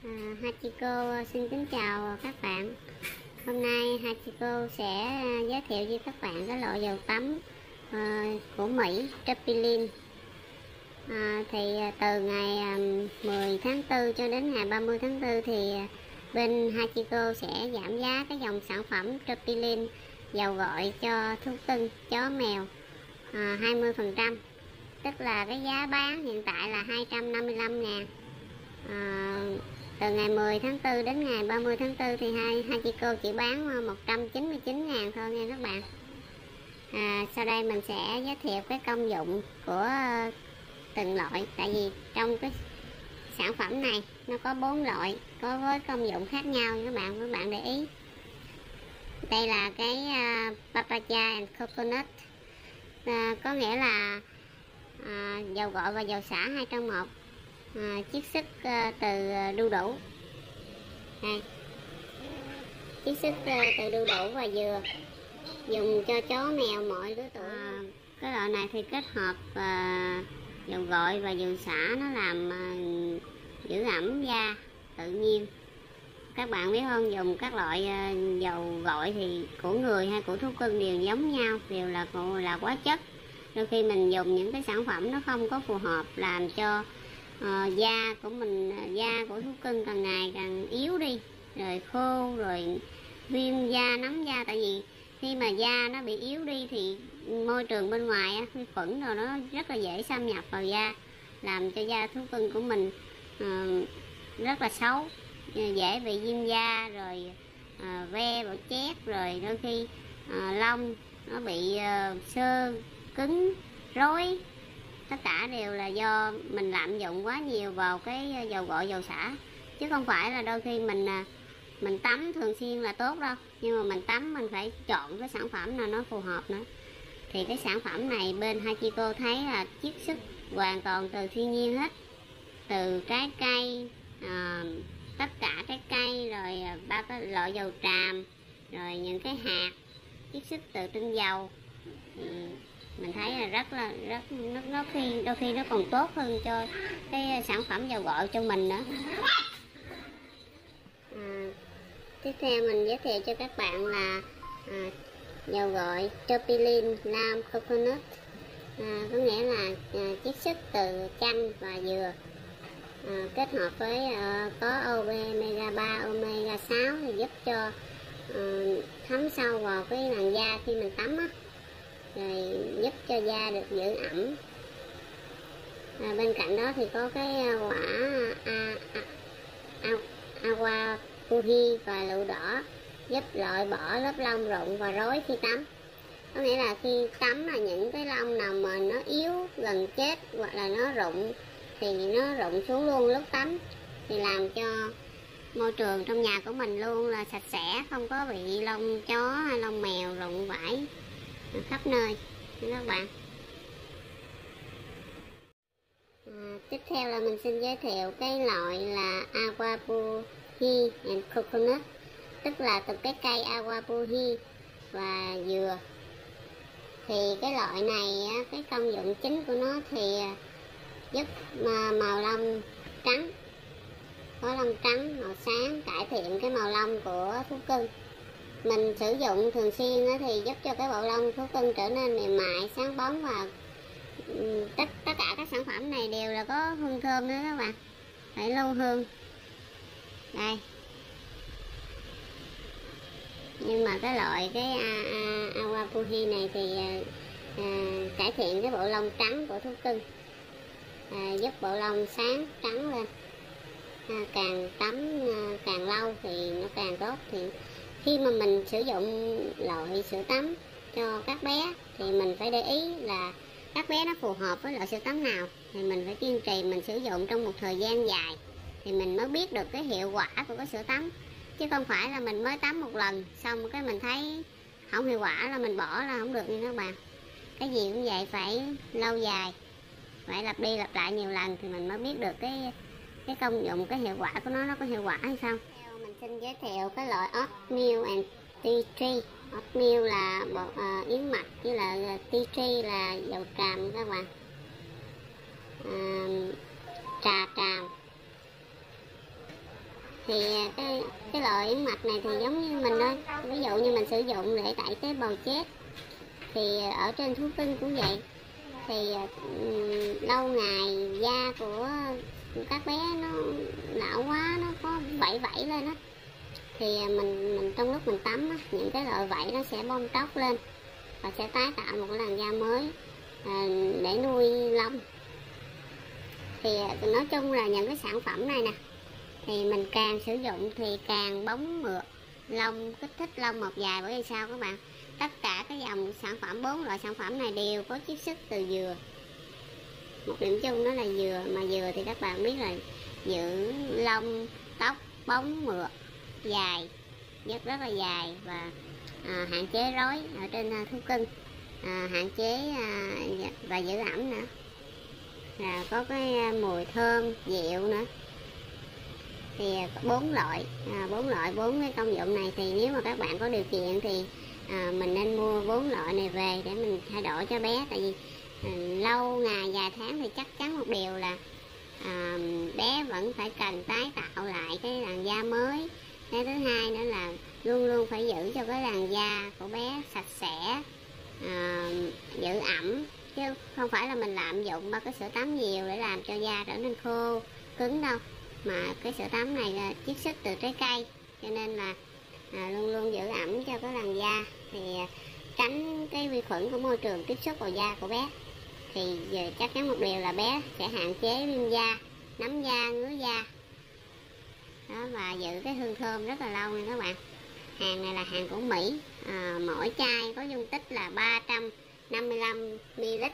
Hachiko xin kính chào các bạn. Hôm nay Hachiko sẽ giới thiệu với các bạn cái loại dầu tắm của Mỹ, Tropylene. Thì từ ngày 10 tháng 4 cho đến ngày 30 tháng 4 thì bên Hachiko sẽ giảm giá cái dòng sản phẩm Tropylene dầu gội cho thú cưng, chó mèo 20%. Tức là cái giá bán hiện tại là 255.000. Từ ngày 10 tháng 4 đến ngày 30 tháng 4 thì Hachiko chỉ bán 199.000 thôi nha các bạn. Sau đây mình sẽ giới thiệu cái công dụng của từng loại. Tại vì trong cái sản phẩm này nó có 4 loại, có với công dụng khác nhau các bạn để ý. Đây là cái Papaya and Coconut, có nghĩa là dầu gội và dầu xả 2 trong 1. Chiết xuất từ đu đủ. Chiết xuất từ đu đủ và dừa, dùng cho chó mèo mọi lứa tuổi. Cái loại này thì kết hợp dầu gội và dầu xả, nó làm giữ ẩm da tự nhiên. Các bạn biết không, dùng các loại dầu gội thì của người hay của thú cưng đều giống nhau, đều là hóa chất. Đôi khi mình dùng những cái sản phẩm nó không có phù hợp, làm cho da của mình, da của thú cưng càng ngày càng yếu đi, rồi khô, rồi viêm da, nóng da. Tại vì khi mà da nó bị yếu đi thì môi trường bên ngoài vi khuẩn rồi nó rất là dễ xâm nhập vào da, làm cho da thú cưng của mình rất là xấu, dễ bị viêm da, rồi ve bọ chét, rồi đôi khi lông nó bị xơ, cứng, rối. Tất cả đều là do mình lạm dụng quá nhiều vào cái dầu gội dầu xả, chứ không phải là đôi khi mình tắm thường xuyên là tốt đâu. Nhưng mà mình tắm mình phải chọn cái sản phẩm nào nó phù hợp nữa. Thì cái sản phẩm này bên Hachiko thấy là chiết xuất hoàn toàn từ thiên nhiên hết, từ trái cây, tất cả trái cây, rồi ba cái loại dầu tràm, rồi những cái hạt chiết xuất từ tinh dầu. Mình thấy là đôi khi nó còn tốt hơn cho cái sản phẩm dầu gội cho mình nữa. Tiếp theo mình giới thiệu cho các bạn là dầu gội Tropylene Lam Coconut, có nghĩa là chiết xuất từ chanh và dừa, kết hợp với có omega 3, omega 6 thì giúp cho thấm sâu vào cái làn da khi mình tắm á, rồi giúp cho da được giữ ẩm. Bên cạnh đó thì có cái quả aqua puhi và lựu đỏ, giúp loại bỏ lớp lông rụng và rối khi tắm. Có nghĩa là khi tắm là những cái lông nào mà nó yếu gần chết hoặc là nó rụng thì nó rụng xuống luôn lúc tắm, thì làm cho môi trường trong nhà của mình luôn là sạch sẽ, không có bị lông chó hay lông mèo rụng vãi khắp nơi các bạn. Tiếp theo là mình xin giới thiệu cái loại là Aqua Puhi and Coconut, tức là từ cái cây Aqua Puhi và dừa. Thì cái loại này cái công dụng chính của nó thì giúp màu lông trắng, có lông trắng màu sáng, cải thiện cái màu lông của thú cưng. Mình sử dụng thường xuyên thì giúp cho cái bộ lông thú cưng trở nên mềm mại, sáng bóng, và tất cả các sản phẩm này đều là có hương thơm nữa các bạn, phải lưu hương. Đây, nhưng mà cái loại cái Aqua Puhi này thì cải thiện cái bộ lông trắng của thú cưng, giúp bộ lông sáng trắng lên. Càng tắm càng lâu thì nó càng tốt. Thì khi mà mình sử dụng loại sữa tắm cho các bé thì mình phải để ý là các bé nó phù hợp với loại sữa tắm nào, thì mình phải kiên trì mình sử dụng trong một thời gian dài thì mình mới biết được cái hiệu quả của cái sữa tắm. Chứ không phải là mình mới tắm một lần xong cái mình thấy không hiệu quả là mình bỏ là không được nha các bạn. Cái gì cũng vậy, phải lâu dài, phải lặp đi lặp lại nhiều lần thì mình mới biết được cái công dụng, cái hiệu quả của nó có hiệu quả hay không. Mình xin giới thiệu cái loại oatmeal and tea tree. Oatmeal là bột yến mạch, với là tea tree là dầu tràm các bạn, trà tràm. Thì cái loại yến mạch này thì giống như mình thôi, ví dụ như mình sử dụng để tẩy tế bào chết thì ở trên thú cưng cũng vậy. Thì lâu ngày da của các bé nó lão quá, nó có vảy vảy lên á, thì mình trong lúc mình tắm á, những cái loại vảy nó sẽ bong tróc lên và sẽ tái tạo một cái làn da mới để nuôi lông. Thì nói chung là những cái sản phẩm này nè, thì mình càng sử dụng thì càng bóng mượt lông, kích thích lông mọc dài. Bởi vì sao các bạn, tất cả cái dòng sản phẩm, 4 loại sản phẩm này đều có chiết xuất từ dừa. Một điểm chung đó là dừa, mà dừa thì các bạn biết là giữ lông tóc bóng mượt dài, rất là dài, và hạn chế rối ở trên thú cưng, hạn chế và giữ ẩm nữa, là có cái mùi thơm dịu nữa. Thì 4 cái công dụng này, thì nếu mà các bạn có điều kiện thì mình nên mua 4 loại này về để mình thay đổi cho bé. Tại vì lâu ngày vài tháng thì chắc chắn một điều là bé vẫn phải cần tái tạo lại cái làn da mới. Cái thứ hai nữa là luôn luôn phải giữ cho cái làn da của bé sạch sẽ, giữ ẩm, chứ không phải là mình lạm dụng ba cái sữa tắm nhiều để làm cho da trở nên khô cứng đâu. Mà cái sữa tắm này là chiết xuất từ trái cây, cho nên là luôn luôn giữ ẩm cho cái làn da, thì tránh cái vi khuẩn của môi trường tiếp xúc vào da của bé. Thì giờ chắc chắn một điều là bé sẽ hạn chế viêm da, nấm da, ngứa da đó, và giữ cái hương thơm rất là lâu nha các bạn. Hàng này là hàng của Mỹ, mỗi chai có dung tích là 355ml,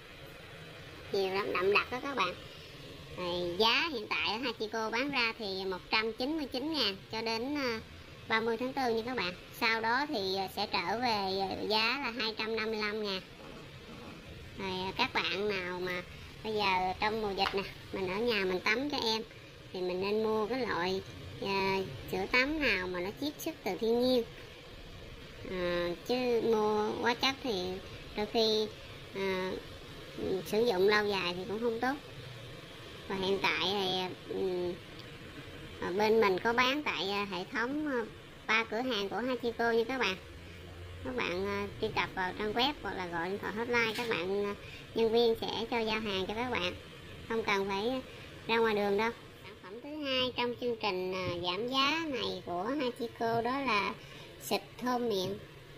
nhiều lắm, đậm đặc đó các bạn. Giá hiện tại ở Hachiko bán ra thì 199.000 cho đến 30 tháng 4 nha các bạn. Sau đó thì sẽ trở về giá là 255.000. Rồi các bạn nào mà bây giờ trong mùa dịch nè, mình ở nhà mình tắm cho em, thì mình nên mua cái loại sữa tắm nào mà nó chiết xuất từ thiên nhiên, chứ mua hóa chất thì đôi khi sử dụng lâu dài thì cũng không tốt. Và hiện tại thì bên mình có bán tại hệ thống 3 cửa hàng của Hachiko nha các bạn. Các bạn truy cập vào trang web hoặc là gọi điện thoại hotline, các bạn nhân viên sẽ cho giao hàng cho các bạn, không cần phải ra ngoài đường đâu. Sản phẩm thứ hai trong chương trình giảm giá này của Hachiko đó là xịt thơm miệng.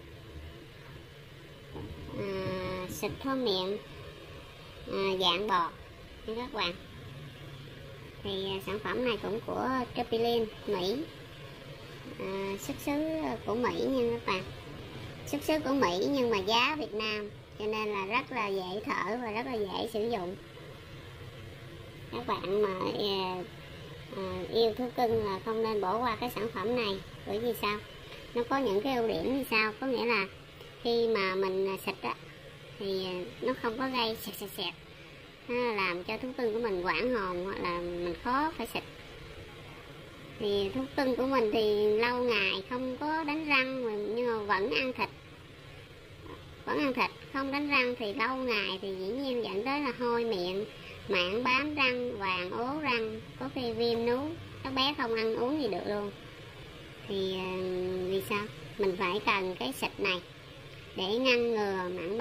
Xịt thơm miệng dạng bọt nha các bạn. Thì sản phẩm này cũng của Tropilin Mỹ, xuất xứ của Mỹ nha các bạn, xuất xứ của Mỹ nhưng mà giá Việt Nam, cho nên là rất là dễ thở và rất là dễ sử dụng. Các bạn mà yêu thú cưng là không nên bỏ qua cái sản phẩm này. Bởi vì sao? Nó có những cái ưu điểm như sau, có nghĩa là khi mà mình xịt á, thì nó không có gây sẹt, nó làm cho thú cưng của mình quảng hồn, hoặc là mình khó phải xịt. Thì thú cưng của mình thì lâu ngày không có đánh răng nhưng mà vẫn ăn thịt, không đánh răng thì lâu ngày thì dĩ nhiên dẫn tới là hôi miệng, mảng bám răng, vàng ố răng, có khi viêm núi, các bé không ăn uống gì được luôn. Thì vì sao mình phải cần cái xịt này để ngăn ngừa mảng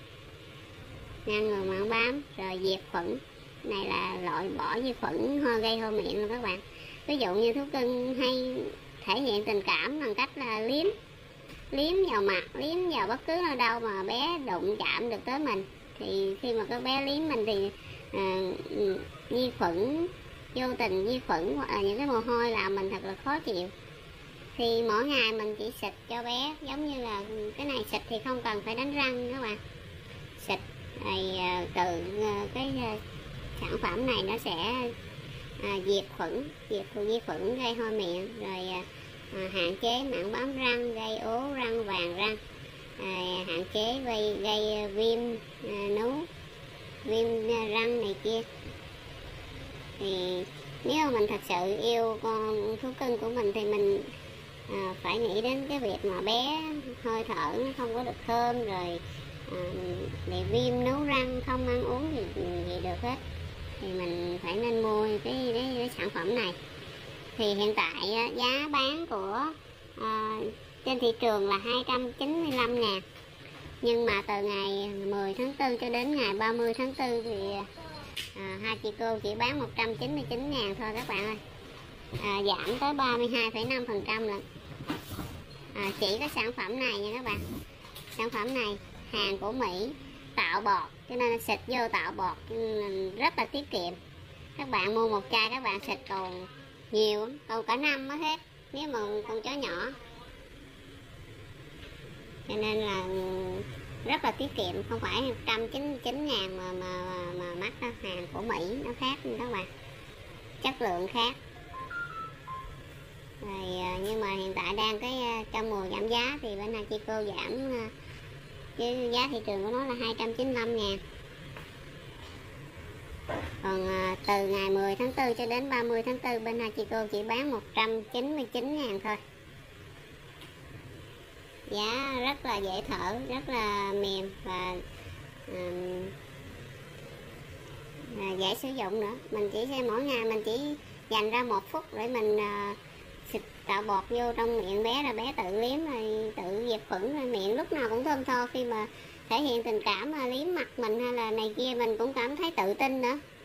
bám, rồi diệt khuẩn. Này là loại bỏ vi khuẩn gây hôi miệng rồi các bạn. Ví dụ như thú cưng hay thể hiện tình cảm bằng cách là liếm vào mặt, liếm vào bất cứ nơi đâu mà bé đụng chạm được tới mình, thì khi mà các bé liếm mình thì vi khuẩn, vô tình vi khuẩn hoặc là những cái mồ hôi làm mình thật là khó chịu. Thì mỗi ngày mình chỉ xịt cho bé, giống như là cái này xịt thì không cần phải đánh răng các bạn. Xịt thì từ cái sản phẩm này nó sẽ diệt vi khuẩn gây hôi miệng, rồi hạn chế mảng bám răng, gây ố răng, vàng răng, hạn chế gây viêm núi, viêm răng này kia. Thì nếu mà mình thật sự yêu con thú cưng của mình thì mình phải nghĩ đến cái việc mà bé hơi thở nó không có được thơm, rồi bị viêm nấu răng, không ăn uống gì được hết, thì mình phải nên mua cái sản phẩm này. Thì hiện tại giá bán của trên thị trường là 295.000. Nhưng mà từ ngày 10 tháng 4 cho đến ngày 30 tháng 4 thì hai chị cô chỉ bán 199.000 thôi các bạn ơi. Giảm tới 32,5% lận. Chỉ có sản phẩm này nha các bạn. Sản phẩm này hàng của Mỹ, tạo bọt, cho nên xịt vô tạo bọt rất là tiết kiệm. Các bạn mua một chai các bạn xịt còn nhiều, còn cả năm mới hết nếu mà con chó nhỏ. Cho nên là rất là tiết kiệm, không phải 199.000 mà mắc đó. Hàng của Mỹ nó khác nha các bạn, chất lượng khác. Rồi, nhưng mà hiện tại đang trong mùa giảm giá thì bên Hachico giảm, chứ giá thị trường của nó là 295.000. Còn từ ngày 10 tháng 4 cho đến 30 tháng 4 bên Hachico chỉ bán 199.000 thôi. Giá rất là dễ thở, rất là mềm và dễ sử dụng nữa. Mình chỉ mỗi ngày mình chỉ dành ra 1 phút để mình xịt tạo bọt vô trong miệng bé, là bé tự liếm rồi tự diệt khuẩn, rồi miệng lúc nào cũng thơm tho. Khi mà thể hiện tình cảm liếm mặt mình hay là này kia mình cũng cảm thấy tự tin nữa.